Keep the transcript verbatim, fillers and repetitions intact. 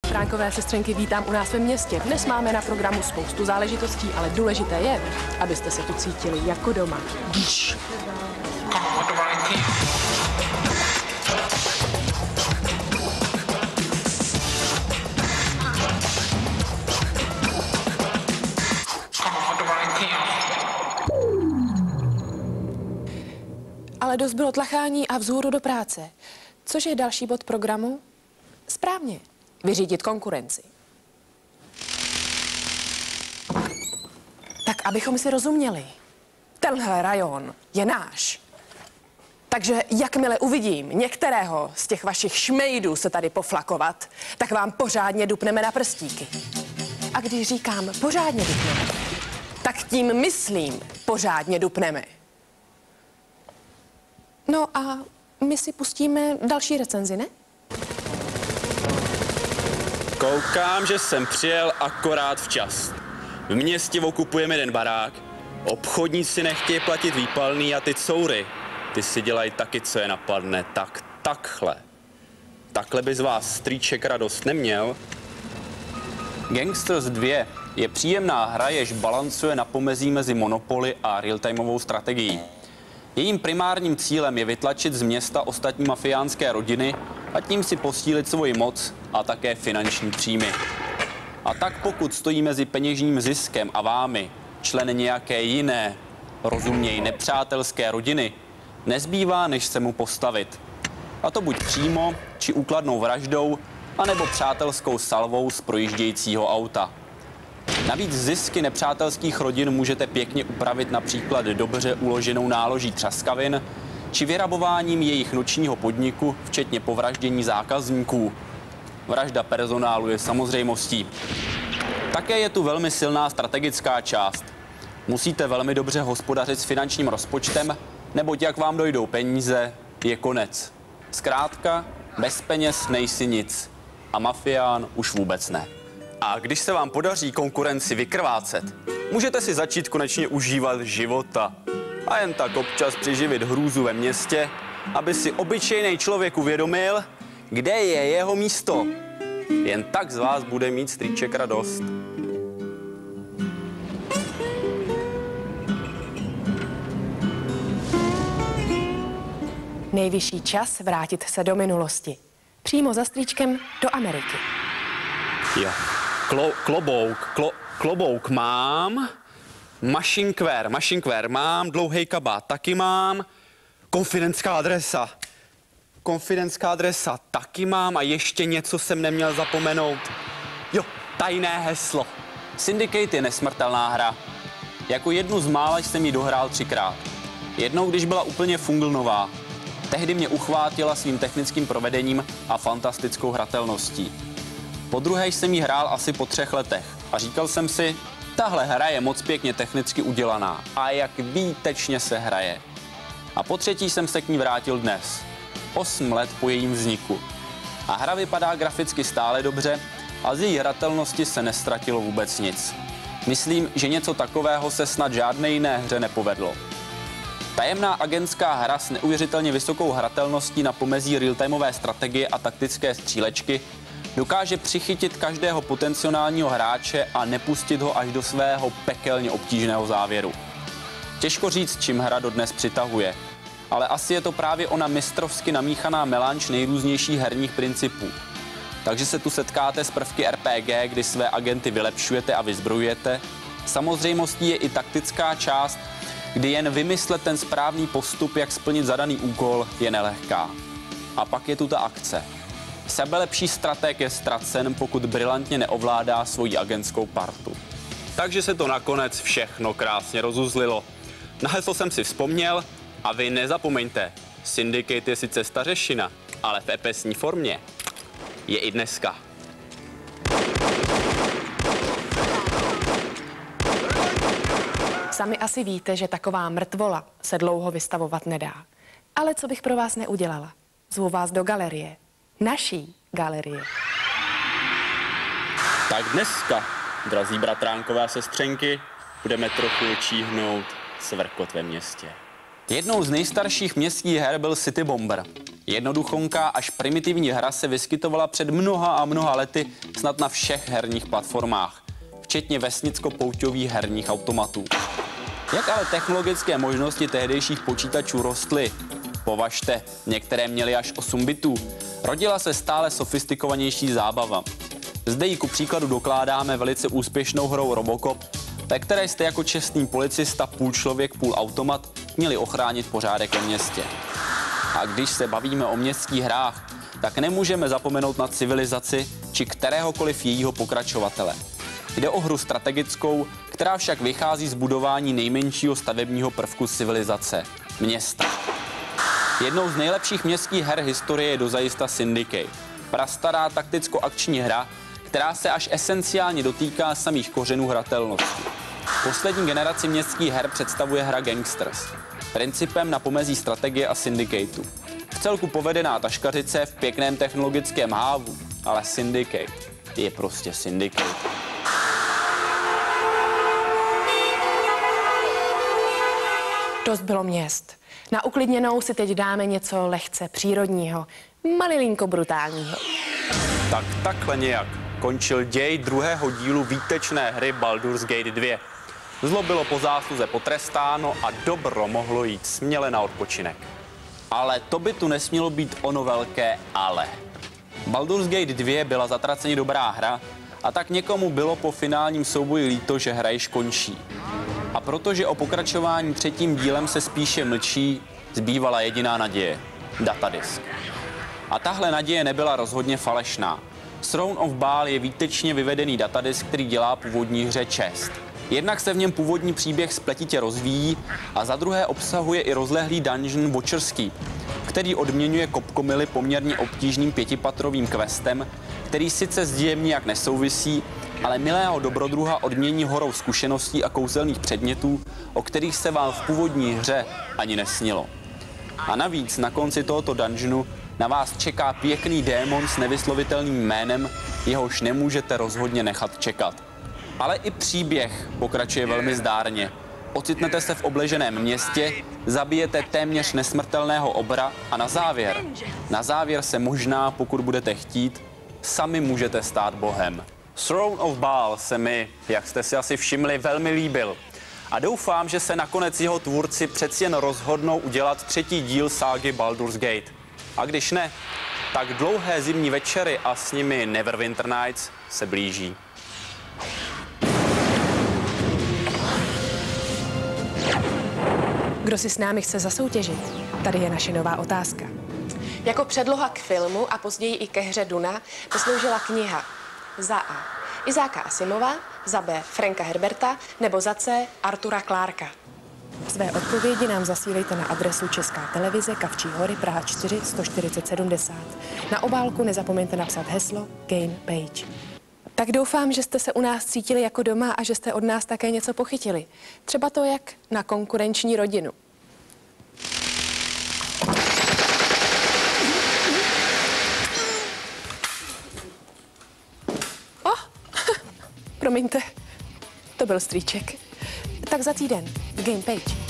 Bránkové sestřenky, vítám u nás ve městě. Dnes máme na programu spoustu záležitostí, ale důležité je, abyste se tu cítili jako doma. Díš. Ale dost bylo tlachání a vzhůru do práce. Což je další bod programu? Správně. Vyřídit konkurenci. Tak, abychom si rozuměli. Tenhle rajon je náš. Takže jakmile uvidím některého z těch vašich šmejdů se tady poflakovat, tak vám pořádně dupneme na prstíky. A když říkám pořádně dupneme, tak tím myslím pořádně dupneme. No a my si pustíme další recenzi, ne? Koukám, že jsem přijel akorát včas. V městě okupujeme jeden barák, obchodníci nechtějí platit výpalný a ty coury, ty si dělají taky, co je napadne, tak takhle. Takhle by z vás strýček radost neměl. Gangsters dva je příjemná hra, jež balancuje na pomezí mezi Monopoly a real-timeovou strategií. Jejím primárním cílem je vytlačit z města ostatní mafiánské rodiny a tím si posílit svoji moc a také finanční příjmy. A tak pokud stojí mezi peněžním ziskem a vámi člen nějaké jiné, rozuměj nepřátelské rodiny, nezbývá, než se mu postavit. A to buď přímo, či úkladnou vraždou, anebo přátelskou salvou z projíždějícího auta. Navíc zisky nepřátelských rodin můžete pěkně upravit například dobře uloženou náloží třaskavin či vyrabováním jejich nočního podniku, včetně povraždění zákazníků. Vražda personálu je samozřejmostí. Také je tu velmi silná strategická část. Musíte velmi dobře hospodařit s finančním rozpočtem, neboť jak vám dojdou peníze, je konec. Zkrátka, bez peněz nejsi nic. A mafián už vůbec ne. A když se vám podaří konkurenci vykrvácet, můžete si začít konečně užívat života. A jen tak občas přiživit hrůzu ve městě, aby si obyčejný člověk uvědomil, kde je jeho místo. Jen tak z vás bude mít strýček radost. Nejvyšší čas vrátit se do minulosti. Přímo za strýčkem do Ameriky. Jo. Klo, klobouk, klo, klobouk mám, mašinkvér, mašinkvér mám, dlouhý kabát taky mám, konfidentská adresa, konfidentská adresa taky mám a ještě něco jsem neměl zapomenout. Jo, tajné heslo. Syndicate je nesmrtelná hra. Jako jednu z mála jsem ji dohrál třikrát. Jednou, když byla úplně funglnová. Tehdy mě uchvátila svým technickým provedením a fantastickou hratelností. Po druhé jsem ji hrál asi po třech letech a říkal jsem si, tahle hra je moc pěkně technicky udělaná a jak výtečně se hraje. A po třetí jsem se k ní vrátil dnes, osm let po jejím vzniku. A hra vypadá graficky stále dobře a z její hratelnosti se nestratilo vůbec nic. Myslím, že něco takového se snad žádné jiné hře nepovedlo. Tajemná agentská hra s neuvěřitelně vysokou hratelností na pomezí real-timeové strategie a taktické střílečky dokáže přichytit každého potenciálního hráče a nepustit ho až do svého pekelně obtížného závěru. Těžko říct, čím hra dodnes přitahuje, ale asi je to právě ona mistrovsky namíchaná melanž nejrůznějších herních principů. Takže se tu setkáte s prvky R P G, kdy své agenty vylepšujete a vyzbrojujete. Samozřejmostí je i taktická část, kdy jen vymyslet ten správný postup, jak splnit zadaný úkol, je nelehká. A pak je tu ta akce. Sebelepší strateg je ztracen, pokud brilantně neovládá svoji agentskou partu. Takže se to nakonec všechno krásně rozuzlilo. Na heslo jsem si vzpomněl a vy nezapomeňte, Syndicate je sice stařešina, ale v epesní formě je i dneska. Sami asi víte, že taková mrtvola se dlouho vystavovat nedá. Ale co bych pro vás neudělala? Zvu vás do galerie. Naší galerie. Tak dneska, drazí bratránkové a sestřenky, budeme trochu číhnout svrkot ve městě. Jednou z nejstarších městských her byl City Bomber. Jednoduchonká až primitivní hra se vyskytovala před mnoha a mnoha lety snad na všech herních platformách, včetně vesnicko-pouťových herních automatů. Jak ale technologické možnosti tehdejších počítačů rostly? Považte, některé měly až osm bitů. Rodila se stále sofistikovanější zábava. Zde ji ku příkladu dokládáme velice úspěšnou hrou Robocop, ve které jste jako čestný policista, půl člověk, půl automat, měli ochránit pořádek ve městě. A když se bavíme o městských hrách, tak nemůžeme zapomenout na Civilizaci či kteréhokoliv jejího pokračovatele. Jde o hru strategickou, která však vychází z budování nejmenšího stavebního prvku civilizace – města. Jednou z nejlepších městských her historie je dozajista Syndicate. Prastará takticko-akční hra, která se až esenciálně dotýká samých kořenů hratelnosti. Poslední generaci městských her představuje hra Gangsters. Principem na pomezí strategie a syndicateu. V celku povedená taškařice v pěkném technologickém hávu, ale Syndicate je prostě Syndicate. Dost bylo měst. Na uklidněnou si teď dáme něco lehce přírodního, malilinko brutálního. Tak takhle nějak končil děj druhého dílu výtečné hry Baldur's Gate dva. Zlo bylo po zásluze potrestáno a dobro mohlo jít směle na odpočinek. Ale to by tu nesmělo být ono velké ale. Baldur's Gate dva byla zatraceně dobrá hra a tak někomu bylo po finálním souboji líto, že hra již končí. A protože o pokračování třetím dílem se spíše mlčí, zbývala jediná naděje – datadisk. A tahle naděje nebyla rozhodně falešná. Throne of Baal je výtečně vyvedený datadisk, který dělá původní hře čest. Jednak se v něm původní příběh spletitě rozvíjí a za druhé obsahuje i rozlehlý dungeon Watcher's Keep, který odměňuje kopkomily poměrně obtížným pětipatrovým questem, který sice s dějem nijak nesouvisí, ale milého dobrodruha odmění horou zkušeností a kouzelných předmětů, o kterých se vám v původní hře ani nesnilo. A navíc na konci tohoto dungeonu na vás čeká pěkný démon s nevyslovitelným jménem, jehož nemůžete rozhodně nechat čekat. Ale i příběh pokračuje velmi zdárně. Ocitnete se v obleženém městě, zabijete téměř nesmrtelného obra a na závěr, na závěr se možná, pokud budete chtít, sami můžete stát bohem. Throne of Baal se mi, jak jste si asi všimli, velmi líbil. A doufám, že se nakonec jeho tvůrci přeci jen rozhodnou udělat třetí díl ságy Baldur's Gate. A když ne, tak dlouhé zimní večery a s nimi Neverwinter Nights se blíží. Kdo si s námi chce zasoutěžit? Tady je naše nová otázka. Jako předloha k filmu a později i ke hře Duna posloužila kniha za A. Izáka Asimova, za B. Franka Herberta nebo za C. Artura Clarka. Své odpovědi nám zasílejte na adresu Česká televize, Kavčí hory, Praha čtyři, sto čtyřicet sedmdesát. Na obálku nezapomeňte napsat heslo Game Page. Tak doufám, že jste se u nás cítili jako doma a že jste od nás také něco pochytili. Třeba to, jak na konkurenční rodinu. Oh, promiňte, to byl strýček. Tak za týden v Game Page.